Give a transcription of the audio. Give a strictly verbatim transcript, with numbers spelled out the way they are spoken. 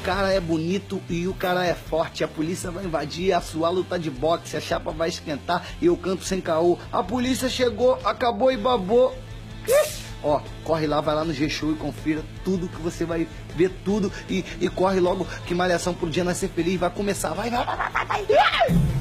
cara é bonito e o cara é forte. A polícia vai invadir, a sua luta de boxe, a chapa vai esquentar e eu canto sem caô. A polícia chegou, acabou e babou. Ó, corre lá, vai lá no G-Show e confira tudo que você vai ver tudo. E, e corre logo que Malhação pro Dia Nascer Feliz vai começar. Vai, vai, vai, vai, vai, vai.